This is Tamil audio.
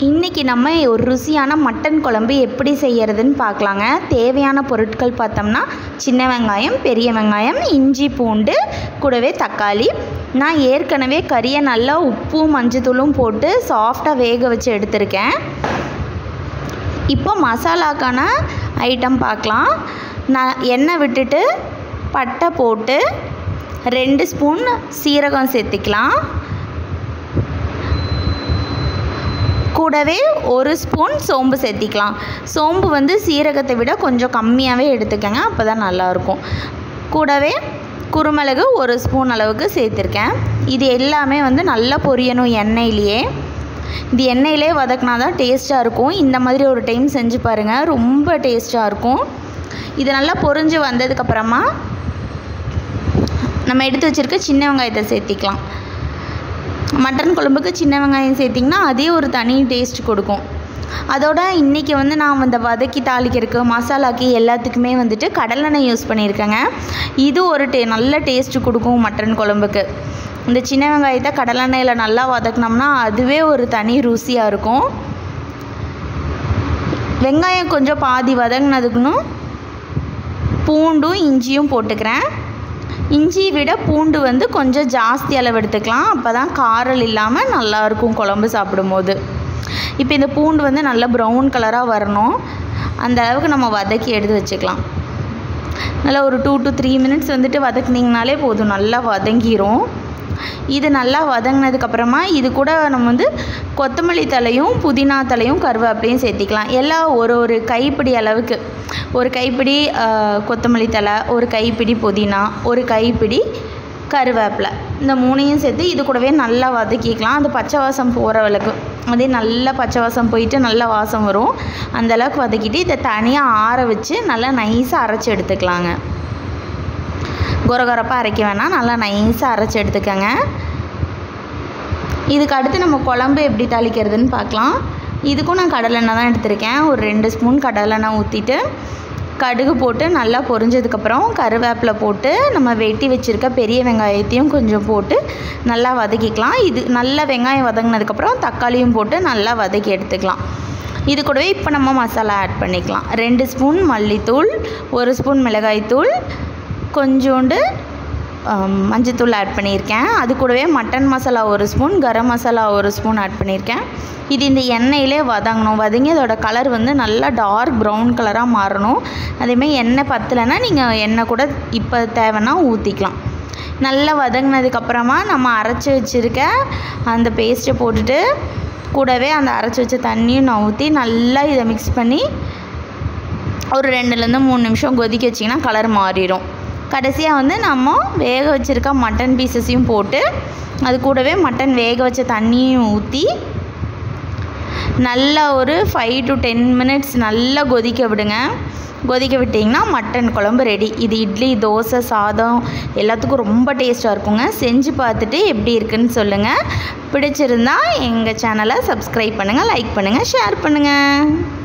இன்றைக்கி நம்ம ஒரு ருசியான மட்டன் குழம்பு எப்படி செய்கிறதுன்னு பார்க்கலாங்க. தேவையான பொருட்கள் பார்த்தோம்னா சின்ன வெங்காயம், பெரிய வெங்காயம், இஞ்சி, பூண்டு, கூடவே தக்காளி. நான் ஏற்கனவே கறியை நல்லா உப்பும் மஞ்சத்தூளும் போட்டு சாஃப்டாக வேக வச்சு எடுத்திருக்கேன். இப்போ மசாலாக்கான ஐட்டம் பார்க்கலாம். நான் எண்ணெய் விட்டுட்டு பட்டை போட்டு 2 ஸ்பூன் சீரகம் சேர்த்துக்கலாம். கூடவே 1 ஸ்பூன் சோம்பு சேர்த்திக்கலாம். சோம்பு வந்து சீரகத்தை விட கொஞ்சம் கம்மியாகவே எடுத்துக்கங்க, அப்போ தான் நல்லாயிருக்கும். கூடவே குருமிளகு 1 ஸ்பூன் அளவுக்கு சேர்த்துருக்கேன். இது எல்லாமே வந்து நல்லா பொரியணும் எண்ணெயிலேயே. இது எண்ணெயிலே வதக்கினா தான் டேஸ்ட்டாக இருக்கும். இந்த மாதிரி ஒரு டைம் செஞ்சு பாருங்கள், ரொம்ப டேஸ்ட்டாக இருக்கும். இது நல்லா பொரிஞ்சு வந்ததுக்கப்புறமா நம்ம எடுத்து வச்சுருக்க சின்ன வெங்காயத்தை சேர்த்திக்கலாம். மட்டன் குழம்புக்கு சின்ன வெங்காயம் சேர்த்திங்கன்னா அதே ஒரு தனி டேஸ்ட் கொடுக்கும். அதோட இன்றைக்கி வந்து நான் இந்த வதக்கி தாளிக்கிறதுக்கு மசாலாக்கு எல்லாத்துக்குமே வந்துட்டு கடலெண்ணெய் யூஸ் பண்ணியிருக்கேங்க. இது ஒரு நல்ல டேஸ்ட்டு கொடுக்கும் மட்டன் குழம்புக்கு. இந்த சின்ன வெங்காயத்தை கடலெண்ணெயில் நல்லா வதக்கினோம்னா அதுவே ஒரு தனி ருசியாக இருக்கும். வெங்காயம் கொஞ்சம் பாதி வதங்கினதுக்குன்னு பூண்டும் இஞ்சியும் போட்டுக்கிறேன். இஞ்சி விட பூண்டு வந்து கொஞ்சம் ஜாஸ்தி அளவு எடுத்துக்கலாம், அப்போ தான் காரம் இல்லாமல் நல்லாயிருக்கும் குழம்பு சாப்பிடும்போது. இப்போ இந்த பூண்டு வந்து நல்லா ப்ரௌன் கலராக வரணும், அந்த அளவுக்கு நம்ம வதக்கி எடுத்து வச்சுக்கலாம். நல்லா ஒரு 2 to 3 மினிட்ஸ் வந்துட்டு வதக்குனிங்கனாலே போதும், நல்லா வதங்கிரும். இது நல்லா வதங்கினதுக்கப்புறமா இது கூட நம்ம வந்து கொத்தமல்லி தலையும் புதினா தலையும் கருவேப்பிலையும் சேர்த்திக்கலாம். எல்லாம் ஒரு கைப்பிடி அளவுக்கு, ஒரு கைப்பிடி கொத்தமல்லி தலை, ஒரு கைப்பிடி புதினா, ஒரு கைப்பிடி கருவேப்பிலை, இந்த 3ஐயும் சேர்த்து இது கூடவே நல்லா வதக்கிக்கலாம். அது பச்சை வாசம் போகிற அளவுக்கு, அதே நல்லா பச்சை வாசம் போயிட்டு நல்லா வாசம் வரும், அந்தளவுக்கு வதக்கிட்டு இதை தனியாக ஆற வச்சு நல்லா நைஸாக அரைச்சி எடுத்துக்கலாங்க. கொரகொரப்பாக அரைக்க வேணாம், நல்லா நைஸாக அரைச்சி எடுத்துக்கோங்க. இதுக்கு அடுத்து நம்ம குழம்பு எப்படி தாளிக்கிறதுன்னு பார்க்கலாம். இதுக்கும் நான் கடலெண்ணெய் தான் எடுத்திருக்கேன். ஒரு 2 ஸ்பூன் கடலெண்ணெய் ஊற்றிட்டு கடுகு போட்டு நல்லா பொரிஞ்சதுக்கப்புறம் கருவேப்பிலை போட்டு நம்ம வெட்டி வச்சுருக்க பெரிய வெங்காயத்தையும் கொஞ்சம் போட்டு நல்லா வதக்கிக்கலாம். இது நல்லா வெங்காயம் வதங்கினதுக்கப்புறம் தக்காளியும் போட்டு நல்லா வதக்கி எடுத்துக்கலாம். இது கூடவே இப்போ நம்ம மசாலா ஆட் பண்ணிக்கலாம். 2 ஸ்பூன் மல்லித்தூள், 1 ஸ்பூன் மிளகாய்த்தூள், கொஞ்சோண்டு மஞ்சத்தூள் ஆட் பண்ணியிருக்கேன். அது கூடவே mutton masala 1 spoon, garam masala 1 spoon add பண்ணியிருக்கேன். இது இந்த எண்ணெயிலே வதங்கணும். வதங்கி அதோட கலர் வந்து நல்லா டார்க் ப்ரௌன் கலராக மாறணும். அதேமாதிரி எண்ணெய் பத்தலைன்னா நீங்கள் எண்ணெய் கூட இப்போ தேவைன்னா ஊற்றிக்கலாம். நல்லா வதங்கினதுக்கப்புறமா நம்ம அரைச்சி வச்சுருக்க அந்த பேஸ்ட்டை போட்டுட்டு கூடவே அந்த அரைச்சி வச்ச தண்ணியும் நான் ஊற்றி நல்லா இதை மிக்ஸ் பண்ணி ஒரு 2லேருந்து 3 நிமிஷம் கொதிக்க வச்சிங்கன்னா கலர் மாறிடும். கடைசியாக வந்து நம்ம வேக வச்சுருக்க மட்டன் பீசஸையும் போட்டு அது கூடவே மட்டன் வேக வச்ச தண்ணியும் ஊற்றி நல்லா ஒரு 5 to 10 மினிட்ஸ் நல்லா கொதிக்க விடுங்க. கொதிக்க விட்டிங்கன்னா மட்டன் குழம்பு ரெடி. இது இட்லி, தோசை, சாதம் எல்லாத்துக்கும் ரொம்ப டேஸ்ட்டாக இருக்குங்க. செஞ்சு பார்த்துட்டு எப்படி இருக்குன்னு சொல்லுங்கள். பிடிச்சிருந்தா எங்கள் சேனலை சப்ஸ்கிரைப் பண்ணுங்கள், லைக் பண்ணுங்கள், ஷேர் பண்ணுங்கள்.